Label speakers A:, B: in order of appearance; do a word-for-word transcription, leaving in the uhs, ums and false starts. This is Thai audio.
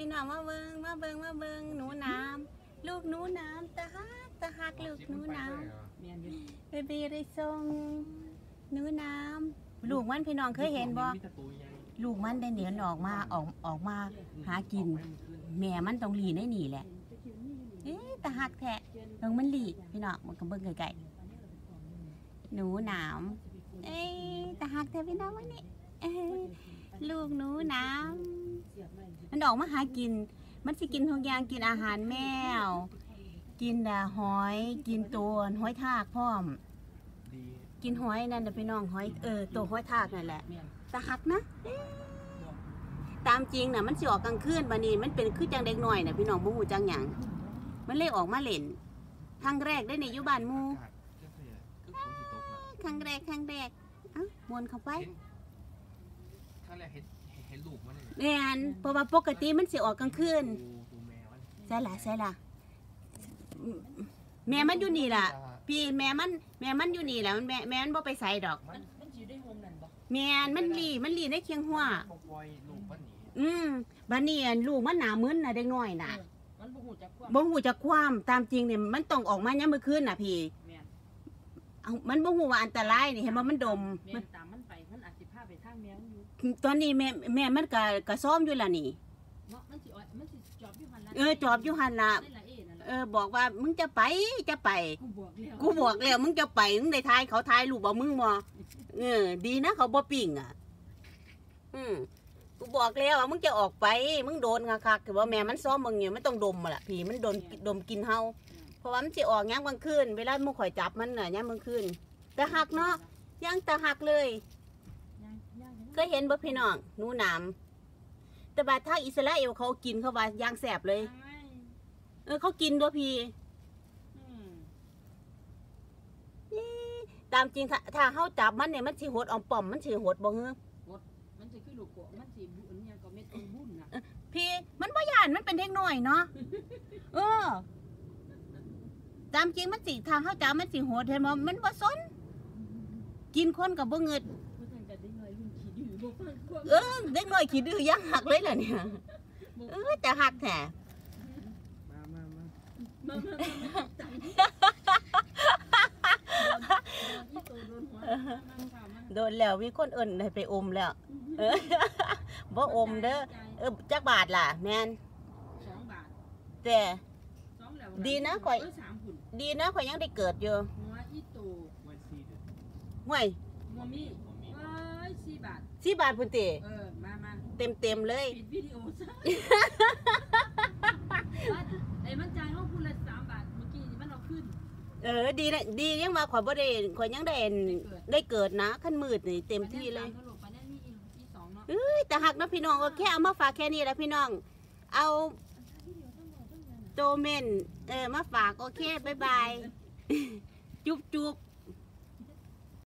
A: พี่น้องมาเบิงมาเบิงมาเบิงหนูน้ำลูกหนูน้ำตาฮักตาฮักลูกหนูน้ำเบบีได้ส่งหนูน้ำลูกมันพี่น้องเคยเห็นบ่ลูกมันได้เหนียวออกมาออกออกมาหากินแม่มันต้องหลีได้หนีแหละเอ๊ะตาฮักแท้เบิ่งมันหลีพี่น้องมันก็เบิ่งไกลๆหนูน้ำเอ้ยตาฮักแท้พี่น้องวันนี้ลูกหนูน้ำมันออกมาหากินมันสิกินทุกอย่างกินอาหารแมวกินดาหอยกินตัวหอยทากพร้อมกินหอยนั่นนะพี่น้องหอยเออตัวหอยทากนั่นแหละตาหักนะตามจริงน่ะมันสิออกกลางคืนบัดนี้มันเป็นคือจังเด็กหน่อยน่ะพี่น้องบ่ฮู้จังหยังมันเลยออกมาเล่นครั้งแรกได้ในอยู่บ้านหมู่ครั้งแรกครั้งแรกเอ้าวนเข้าไป
B: ครั้งแรกเห็นเห็นลูกมัน
A: เนี่ยเนี่ยเพราะว่าปกติมันสิออกกลางคืนใช่ล่ะใช่ล่ะแม่มันอยู่นี่ล่ะพี่แม่มันแม่มันอยู่นี่แหละมันแม่แม่มันบ่ไปใส่ดอกมันอยู่ในโฮมนั่นบ่แม่มันหลีมันหลีในเคียงหัวอืมบัดนี้ลูกมันหนามึนน่ะเด็กน้อยน่ะมันบ่ฮู้จักความบ่ฮู้จักความตามจริงเนี่ยมันต้องออกมายามมื้อคืนน่ะพี่เอามันบ่ฮู้ว่าอันตรายนี่เห็นบ่มันดมมันตามมันไปมันอาจสิพาไปทางแมวอยู่ตอนนี้แม่แม่มันก็ก็ซ้อมอยู่ล่ะนี่เนาะมันสิมันสิจอบอยู่หั่นล่ะเออจอบอยู่หั่นล่ะเออบอกว่ามึงจะไปจะไปกูบอกแล้วมึงจะไปมึงได้ทายเขาทายลูกบอกมึงบ่เออดีนะเขาบ่ปิ่งอ่ะอืมกูบอกแล้วว่ามึงจะออกไปมึงโดนคักๆคือว่าแม่มันซ้อมมึงอยู่มันต้องดมล่ะพี่มันโดนดมกินเฮาเพราะว่ามันสิออกยามกลางคืนเวลามึงข่อยจับมันน่ะยามกลางคืนตะหักเนาะยังตะหักเลยเคยเห็นบ่พี่น้องหนูหนามแต่บาดทางอิสราเอลเขากินเขาว่ายางแสบเลยเออเขากินด้วยพี่ตามจริงถ้าถ้าเขาจับมันเนี่ยมันสิหดออมป่อมมันสิหดบ่เงือมันสิคือลูกโกมันสิบุญเนี่ยก็เม็ดอมบุญน่ะพี่มันบ่ย่านมันเป็นเด็กน้อยเนาะเออตามจริงมันสิทางเขาจับมันสิหดเห็นบ่มันบ่สนกินคนกับบ่เงิดเออเด็กน้อยขี้ดื้อยังหักเลยล่ะเนี่ยเออแต่หักแท้โดนแล้วมีคนอื่นให้ไปอมแล้วเออบ่อมเด้อเออจักบาทล่ะแม่นสองบาทแต่ดีนะข่อยดีนะข่อยยังได้เกิดอยู่ห่วยสี่บาทสี่บาทพุ่นติเออมามาเต็มเต็มเลยปิดวิดีโอซะไอ้มันจ่ายห้องคุณละสามบาทเมื่อกี้มันเอาขึ้นเออดีนะดียังมาข่อยบ่ได้ข่อยยังได้ได้เกิดนะขั้นมืดนี่เต็มที่เลยเอ้ยแต่หักนะพี่น้องก็แค่เอามาฝากแค่นี้แหละพี่น้องเอาโตเมนเออมาฝากโอเคบายบายจุ๊บจุ๊บ